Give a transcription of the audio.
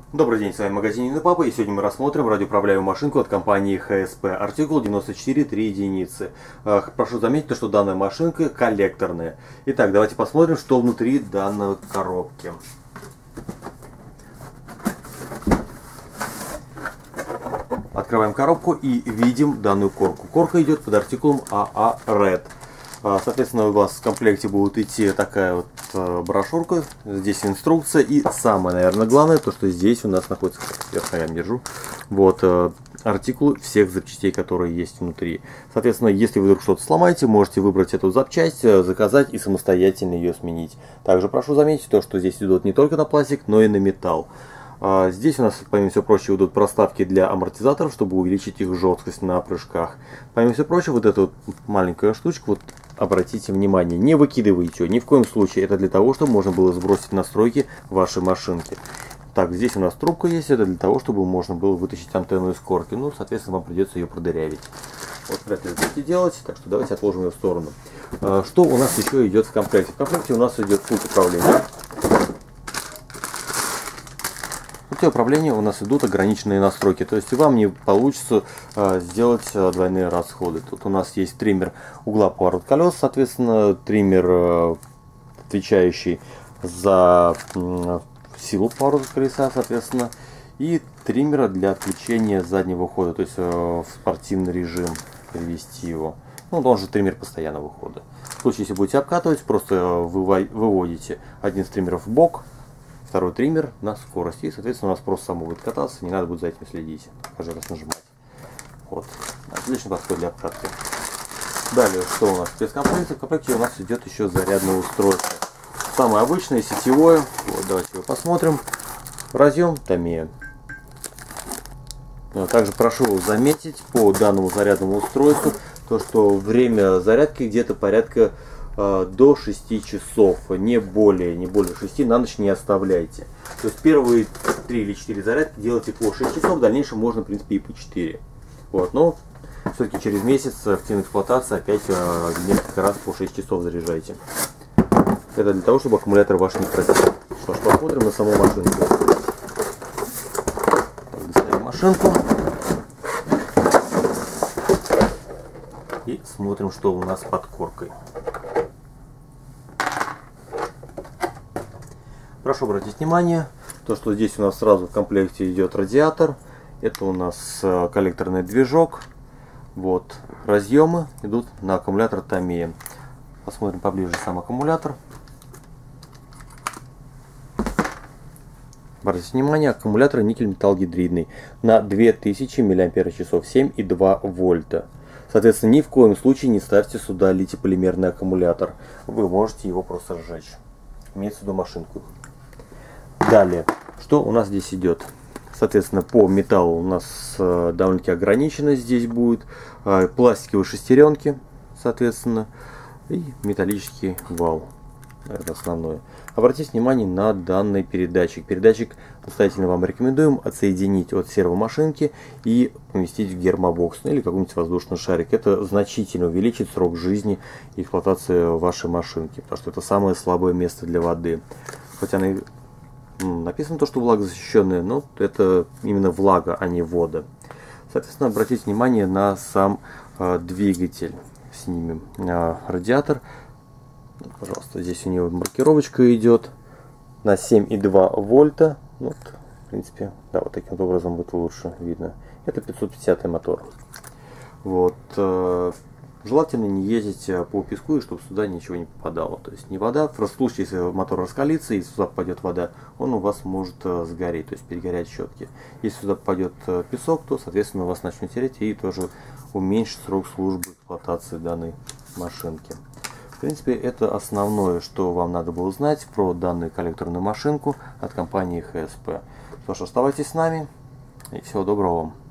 Добрый день, с вами магазин Юный Папа, и сегодня мы рассмотрим радиоуправляемую машинку от компании ХСП, артикул 94-3 единицы. Прошу заметить, что данная машинка коллекторная. Итак, давайте посмотрим, что внутри данной коробки. Открываем коробку и видим данную корку. Корка идет под артикулом АА Red. Соответственно, у вас в комплекте будет идти такая вот брошюрка, здесь инструкция, и самое, наверное, главное, то, что здесь у нас находится, вверх я держу, вот, артикулы всех запчастей, которые есть внутри. Соответственно, если вы вдруг что-то сломаете, можете выбрать эту запчасть, заказать и самостоятельно ее сменить. Также прошу заметить то, что здесь идут не только на пластик, но и на металл. Здесь у нас, помимо всего прочего, идут проставки для амортизаторов, чтобы увеличить их жесткость на прыжках. Помимо всего прочего, вот эта вот маленькая штучка, вот обратите внимание, не выкидывайте ее, ни в коем случае. Это для того, чтобы можно было сбросить настройки вашей машинки. Так, здесь у нас трубка есть, это для того, чтобы можно было вытащить антенну из корки. Ну, соответственно, вам придется ее продырявить. Вот это будете делать, так что давайте отложим ее в сторону. Что у нас еще идет в комплекте? В комплекте у нас идет пульт управления. В пульте управления у нас идут ограниченные настройки, то есть вам не получится сделать двойные расходы. Тут у нас есть триммер угла поворота колес, соответственно, триммер, отвечающий за силу поворота колеса, соответственно, и триммера для отключения заднего хода, то есть в спортивный режим перевести его. Ну, он же триммер постоянного хода. В случае, если будете обкатывать, просто выводите один из триммеров в бок, второй триммер на скорости, и, соответственно, у нас просто само будет кататься, не надо будет за этим следить. Каждый раз нажимать. Вот. Отлично подходит для обкатки. Далее, что у нас в спецкомплекте? В комплекте у нас идет еще зарядное устройство. Самое обычное, сетевое. Вот, давайте его посмотрим. Разъем Tamiya. Также прошу заметить по данному зарядному устройству, то, что время зарядки где-то порядка до 6 часов, не более 6, на ночь не оставляйте. То есть первые 3 или 4 зарядки делайте по 6 часов, в дальнейшем можно, в принципе, и по 4. Вот, но все-таки через месяц активной эксплуатации опять несколько раз по 6 часов заряжайте. Это для того, чтобы аккумулятор ваш не просел. Что ж, посмотрим на саму машинку. Так, достаем машинку. И смотрим, что у нас под коркой. Прошу обратить внимание, то, что здесь у нас сразу в комплекте идет радиатор. Это у нас коллекторный движок. Вот, разъемы идут на аккумулятор Tamiya. Посмотрим поближе сам аккумулятор. Обратите внимание, аккумулятор никель-металл-гидридный на 2000 мАч, 7,2 вольта. Соответственно, ни в коем случае не ставьте сюда литий-полимерный аккумулятор. Вы можете его просто сжечь. Имеется в виду машинку. Далее, что у нас здесь идет? Соответственно, по металлу у нас довольно-таки ограничено здесь будет. Пластиковые шестеренки, соответственно, и металлический вал. Это основное. Обратите внимание на данный передатчик. Передатчик настоятельно вам рекомендуем отсоединить от сервомашинки и поместить в гермобокс или какой-нибудь воздушный шарик. Это значительно увеличит срок жизни и эксплуатации вашей машинки, потому что это самое слабое место для воды. Хотя написано то, что влагозащищенная, но это именно влага, а не вода. Соответственно, обратите внимание на сам двигатель. Снимем радиатор. Пожалуйста, здесь у него маркировочка идет на 7,2 вольта. Вот, в принципе, да, вот таким образом будет лучше видно. Это 550 мотор. Вот. Желательно не ездить по песку, и чтобы сюда ничего не попадало. То есть не вода. В случае, если мотор раскалится и сюда попадет вода, он у вас может сгореть, то есть перегорять щетки. Если сюда попадет песок, то, соответственно, у вас начнет тереть и тоже уменьшит срок службы эксплуатации данной машинки. В принципе, это основное, что вам надо было знать про данную коллекторную машинку от компании ХСП. Что ж, оставайтесь с нами и всего доброго вам.